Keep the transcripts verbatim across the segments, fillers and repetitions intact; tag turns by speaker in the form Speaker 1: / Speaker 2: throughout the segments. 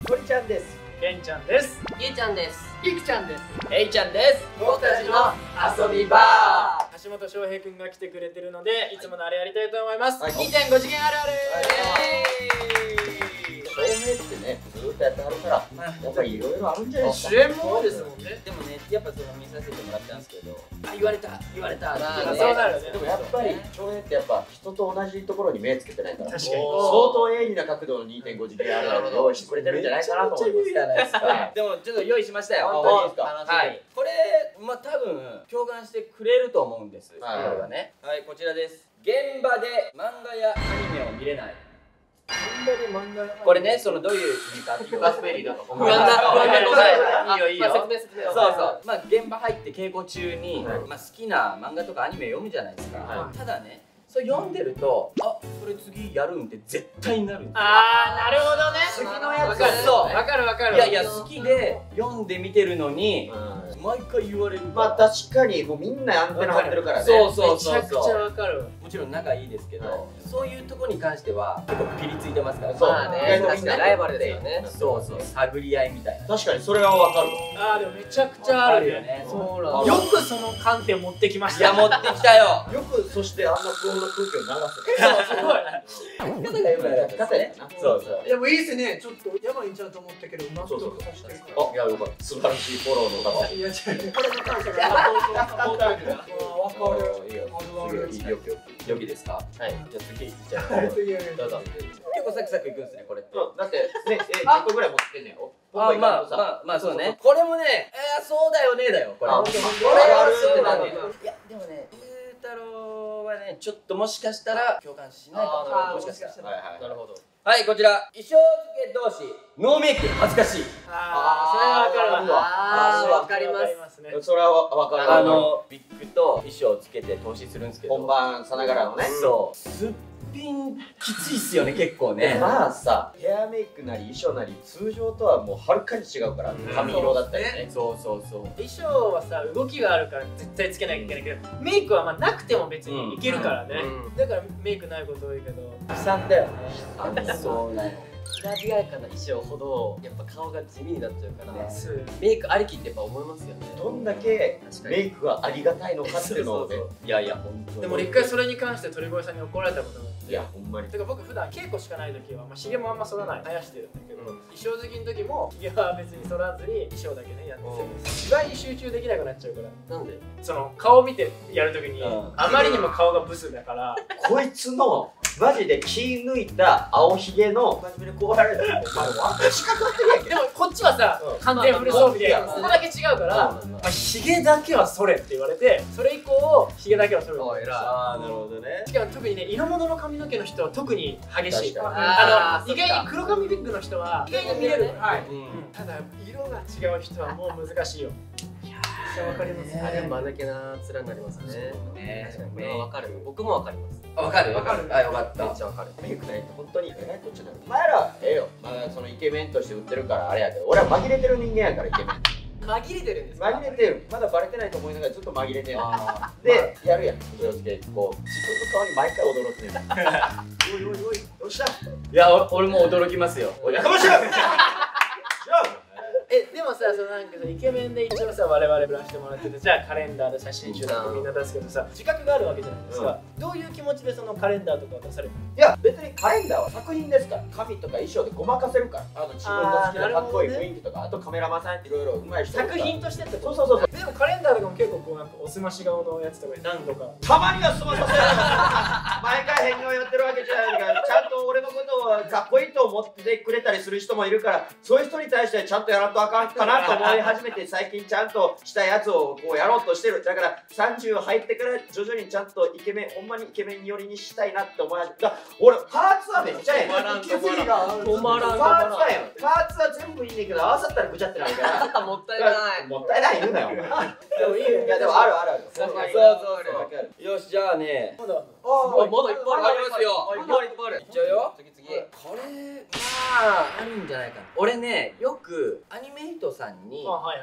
Speaker 1: 堀ちゃんです。
Speaker 2: けんちゃんです。
Speaker 3: ゆうちゃんです。
Speaker 2: いくちゃんです。
Speaker 1: えいちゃんです。
Speaker 3: 僕たちの遊び場。
Speaker 2: 橋本翔平くんが来てくれてるので、いつものあれやりたいと思います。
Speaker 1: はい、
Speaker 2: にてんご 次元あるある。
Speaker 1: 翔平ってね、ずっとやってはるから、やっぱりいろいろあるんじゃないですか。
Speaker 2: 主演も多いですもんね。
Speaker 3: でもね、やっぱその見させてもらったんですけど、
Speaker 2: あ、言われた、言われた。
Speaker 3: まあね
Speaker 2: そうなるね。
Speaker 1: でもやっぱり翔平ってやっぱ人と同じところに目つけてないから、
Speaker 2: 確かに
Speaker 1: 相当鋭利な角度の にてんご 次元あるあるを用意してくれてるんじゃないかなと思います。
Speaker 3: じゃないですか。でもちょっと用意しましたよ。
Speaker 1: 本当にですか。
Speaker 3: はい。これまあ多分共感してくれると思うんです。これ
Speaker 1: はい
Speaker 3: はね。はい、こちらです。現場で漫画やアニメを見れない。これね、そのどういう意味かっていうラスベリーだと思う。不安だ、不安だ。いいよいいよ。そうそう。まあ現場入って稽古中にまあ好きな漫画とかアニメ読むじゃないですか。ただね、それ読んでると、あ、これ次やるんって絶対になる。
Speaker 2: ああ、なるほどね。
Speaker 1: 次のやつ。
Speaker 3: そう。
Speaker 2: わかるわかる。
Speaker 3: いやいや、好きで読んで見てるのに毎回言われる。
Speaker 1: まあ確かにもうみんなアンテナ張ってるからね。
Speaker 3: そうそうそう。
Speaker 2: めちゃくちゃわかる。
Speaker 3: もちろん仲いいですけど、そういうとこに関しては結構ピリついてますから。
Speaker 1: そう
Speaker 3: ね。
Speaker 1: 確かに
Speaker 3: ライバルですよね。そうそう。探り合いみたいな。
Speaker 1: 確かにそれはわかる。
Speaker 2: ああ、でもめちゃくちゃあるよね。
Speaker 3: そうなん。
Speaker 2: よくその観点持ってきました。
Speaker 3: いや、持ってきたよ。
Speaker 1: よくそしてあんな不穏な空気を流す。
Speaker 2: すごい。
Speaker 3: 方がよくやったね。そうそう。
Speaker 2: でもいいですね。ちょっとやばいんちゃうと思ったけど、納得させて。
Speaker 1: あ、いやよかった。素晴らしいフォローの方。
Speaker 2: いや違う。これの感謝がサポートあるから。わかる。
Speaker 1: いいよ。次よきよき。
Speaker 3: よきですか。はい。じゃあ次いっちゃう。どうぞ。結構サクサクいくんですね、これって。
Speaker 1: だってね、え、いっこぐらい持ってんねんよ。
Speaker 3: あ、まあまあまあそうね。これもね、え、そうだよねだよ。これ。これ
Speaker 1: は
Speaker 3: そうなんだよ。いやでもね、ゆうたろうはね、ちょっともしかしたら共感しないかも。もしかしたら。
Speaker 1: はいはい。
Speaker 3: なるほど。はい、こちら衣装付け同士ノーメイク恥ずかしい。
Speaker 2: ああ、それはわかるわ。
Speaker 3: ああ、わかります
Speaker 2: ね。
Speaker 1: それはわかる。
Speaker 3: あのビッグと衣装つけて投資するんですけど、
Speaker 1: 本番さながらのね。
Speaker 3: そう。すっぴんきついっすよね、結構ね。
Speaker 1: まあさ、ヘアメイクなり衣装なり通常とはもうはるかに違うから、髪色だったりね。
Speaker 3: そうそうそう。
Speaker 2: 衣装はさ、動きがあるから絶対つけなきゃいけないけど、メイクはまあなくても別にいけるからね。だからメイクないこと多いけど、悲惨だよね。
Speaker 3: そうね。
Speaker 4: きらびやかな衣装ほどやっぱ顔が地味になっちゃうから、
Speaker 2: ね、
Speaker 4: メイクありきってやっぱ思いますよね。
Speaker 1: どんだけメイクがありがたいのかっていうのをね。
Speaker 3: いやいや、本当に。
Speaker 2: でも俺一回それに関して鳥越さんに怒られたことがあって、
Speaker 1: いやほんまに。
Speaker 2: てか僕普段稽古しかない時は、まあ、ひげもあんま剃らない生やしてるんだけど、うん、衣装好きの時もひげは別に剃らずに衣装だけねやってて、芝居に集中できなくなっちゃうから。
Speaker 4: なんで
Speaker 2: その顔見てやる時に、うん、あまりにも顔がブスだから
Speaker 1: こいつのマジで気抜いた青ひげの真面目にこうられると四角ってるやんけ。
Speaker 2: でもこっちはさ、完全フル装備でここだけ違うからひげだけはそれって言われて、それ以降ひげだけはそれ。
Speaker 3: ああ、なるほどね。
Speaker 2: しかも特にね、色物の髪の毛の人は特に激しい。あの意外に黒髪ビッグの人は意外に見れる。ただ色が違う人はもう難しいよ。わかりますね。
Speaker 4: あれ間抜けな面になりますね。確かにこれはわかる。僕もわかります。
Speaker 3: わかるわかる。あ、よかった。
Speaker 4: めっちゃわかる。
Speaker 1: メイクないと本当にえらいこっちゃなる。お前らはええよ。まだそのイケメンとして売ってるからあれやけど、俺は紛れてる人間やからイケメン。
Speaker 4: 紛れてるんですか？
Speaker 1: 紛れてる。まだバレてないと思いながらずっと紛れてる。で、やるやん。気をつけこう自分の顔に毎回驚くねん。おいおいおい、どうした？い
Speaker 3: や、俺も驚きますよ。
Speaker 1: やかましい。
Speaker 2: え、でもさ、そのなんかイケメンで一応さ、我々ブランしてもらってて、じゃあカレンダーで写真集とかみんな出すけどさ、自覚があるわけじゃないですか。どういう気持ちでそのカレンダーとか出されるの？
Speaker 1: いや、別にカレンダーは作品ですから、髪とか衣装でごまかせるから、あの自分の好きなかっこいい雰囲気とか、あとカメラマンさんっていろいろうまい人
Speaker 2: 作品としてってこと？
Speaker 1: そうそうそう。
Speaker 2: でもカレンダーとかも結構こうなんかおすまし顔のやつとか何度か
Speaker 1: たまには済まさせる毎回変顔やってるわけじゃないから、ちゃんと俺のことをかっこいいと思ってくれたりする人もいるから、そういう人に対してちゃんとやらんとあかんかなと思い始めて、最近ちゃんとしたやつをこうやろうとしてる。だからさんじゅう入ってから徐々にちゃんとイケメン、ほんまにイケメン寄りにしたいなって思い始めた。俺パーツはめっちゃええ。
Speaker 4: 止まらん止まらん。
Speaker 1: パーツはええ。パーツは全部いいねんけど、合わさったらぐちゃってなるから。
Speaker 4: もったいない。
Speaker 1: もったいない言うなよお前。
Speaker 2: でもいいよ。
Speaker 1: いやでもあるあるある。
Speaker 3: そうそうそう。よし、じゃあね。
Speaker 2: まだ
Speaker 4: あ、まだいっぱい
Speaker 3: ありますよ。
Speaker 4: いっぱいいっぱいある。
Speaker 3: いっちゃうよ。次次。これまああるんじゃないかな。俺ね、よくアニメイトさんに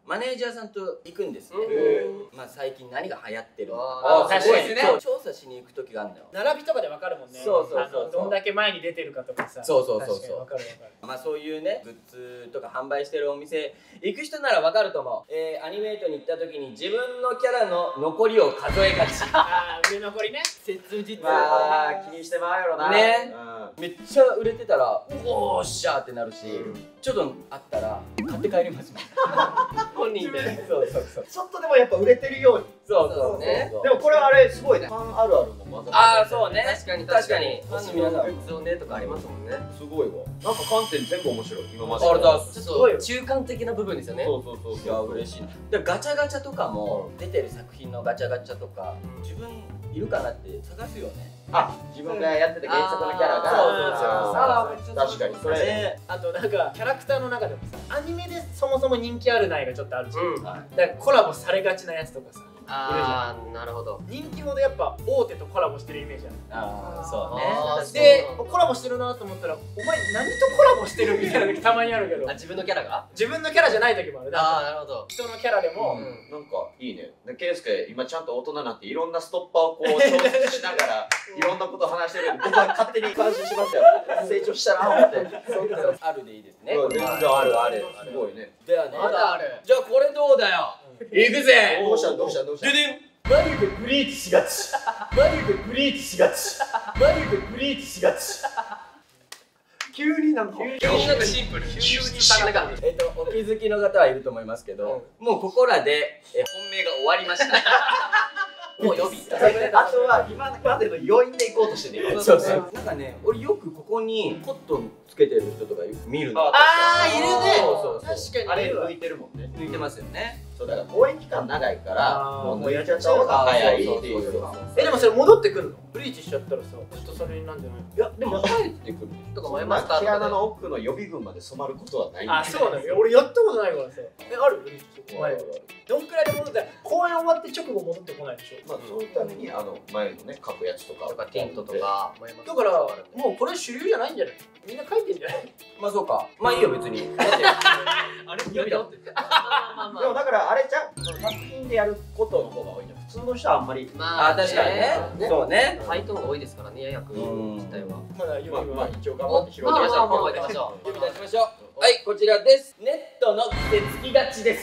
Speaker 3: マネージャーさんと行くんですね。まあ最近何が流行ってるの
Speaker 2: あ、確かにね。
Speaker 3: 調査しに行く時があるのよ。
Speaker 2: 並びとかでわかるもんね。
Speaker 3: そうそうそう。
Speaker 2: どんだけ前に出てるかとかさ。
Speaker 3: そうそうそうそう。
Speaker 2: わかるわかる。
Speaker 3: まあそういうね、グッズとか販売してるお店行く人ならわかると思う。えー、アニメイトに行った時に自分のキャラの残りを数えがち。
Speaker 2: ああ、売れ残りね。
Speaker 3: 切実。
Speaker 1: まあ気にしてまうやろな。
Speaker 3: ね。めっちゃ売れてたら、おーっしゃーってなるし、ちょっとあったら買って帰りますもん。
Speaker 4: 本人で。
Speaker 3: そうそうそう。
Speaker 1: ちょっとでもやっぱ売れてるように。
Speaker 3: そうそうね。
Speaker 1: でもこれはあれすごいね。ファンあるあるも混ざって。
Speaker 3: ああそうね。
Speaker 4: 確かに
Speaker 3: 確かに。
Speaker 4: ファンの皆さんグッズをねとかありますもんね。
Speaker 1: すごいわ。なんか観点全部面白い。今まで。
Speaker 3: あれだ。
Speaker 4: ちょっと中間的な部分ですよね。
Speaker 1: そうそうそう。
Speaker 3: いや嬉しい。でガチャガチャとかも出てる作品のガチャガチャとか自分いるかなって探すよね。
Speaker 1: あ、自分がやってた原作のキャラが。
Speaker 2: そうそうそう。
Speaker 1: 確かにそれ。
Speaker 2: あとなんかキャラクターの中でもさ、アニメでそもそも人気あるないがちょっとあるじゃん。だからコラボされがちなやつとかさ。
Speaker 4: ああ、なるほど。
Speaker 2: 人気ほどやっぱ大手とコラボしてるイメージある。
Speaker 3: ああ、そうね。
Speaker 2: で、コラボしてるなと思ったら、お前何とコラボしてるみたいな時たまにあるけど。
Speaker 4: あ、自分のキャラが？
Speaker 2: 自分のキャラじゃない時もある。
Speaker 4: ああ、なるほど。
Speaker 2: 人のキャラでも。
Speaker 1: なんかいいね。ケイスケ今ちゃんと大人になっていろんなストッパーをこう調節しながらいろんなこと話してるんで、僕は勝手に感心しましたよ。成長したな思って。
Speaker 3: あるでいいですね。
Speaker 1: 全然あるある。すごいね。
Speaker 3: ではね。
Speaker 4: まだある。
Speaker 3: じゃあこれどうだよ。行くぜ。
Speaker 1: どうしたどうしたどうした。
Speaker 3: 眉毛ブリーチしがち。眉毛ブリーチしがち。眉毛ブリーチしがち。
Speaker 2: 急になんか
Speaker 4: 急になんかシンプル。急になんか
Speaker 3: えっとお気づきの方はいると思いますけど、もうここらで本命が終わりました。もう予備。
Speaker 1: あとは今までの余韻で行こうとしてね。
Speaker 3: そうそう。なんかね、俺よくここにコットンつけてる人とか見るの。
Speaker 2: ああ、いるね。
Speaker 3: そうそう。
Speaker 2: 確かに。
Speaker 1: あれ抜いてるもんね。
Speaker 3: 抜いてますよね。
Speaker 1: そうだから公演期間長いからもう抜いちゃった方が早いっていう。
Speaker 2: えでもそれ戻ってくるの？ブリーチしちゃったらさ、ずっとそれになんじゃない？
Speaker 3: いやでも帰ってくる。
Speaker 4: とか前マスター
Speaker 1: 毛穴の奥の予備軍まで染まることはないんだよ。
Speaker 2: あ、そうだよ。俺やったことないからさ。え、ある？ブリーチ。前どんくらいで戻って、公演終わって直後戻ってこないでしょ。
Speaker 1: まあそのためにあの前のね書くやつとか
Speaker 4: とかティントとか。
Speaker 2: だからもうこれ主流じゃないんじゃない？みんな書いてんじゃない？
Speaker 3: まあそうか。まあいいよ別に。
Speaker 2: あれ？予備だって。
Speaker 1: でもだからあれじゃん、作品でやることの方が多いんじゃん。普通の人はあんまり。
Speaker 3: まあ確かにね。そうね。
Speaker 4: ハイトーンが多いですからね、役自体は。
Speaker 2: まだ予備は
Speaker 1: 一応頑張って拾って
Speaker 4: まあまあまあ行きましょう。
Speaker 3: 呼び出しましょう。はい、こちらです。ネットの癖つきがちです。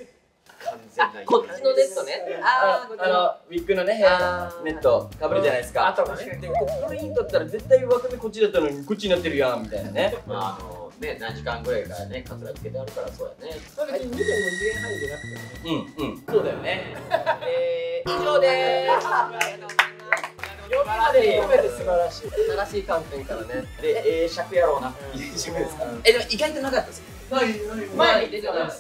Speaker 1: 完全な。
Speaker 4: こっちのネットね。
Speaker 3: ああ、あのウィッグのね、ネットかぶるじゃないですか。
Speaker 2: あとかね。
Speaker 3: で、これいいんだったら絶対枠目こっちだったのにこっちになってるやんみたいなね。
Speaker 1: まああのね何時間ぐらいからねカツラつけてあるからそうやね。
Speaker 2: まあ別ににてんご次元範囲じゃなくてね。
Speaker 3: うんうん。そうだよね。えー、以上でーす。
Speaker 2: 予備まで含めて素晴らしい。
Speaker 4: 新しい観点からね。
Speaker 1: で、ええ尺やろうな。
Speaker 3: え、でも意外となかったです。
Speaker 2: 前に出てます。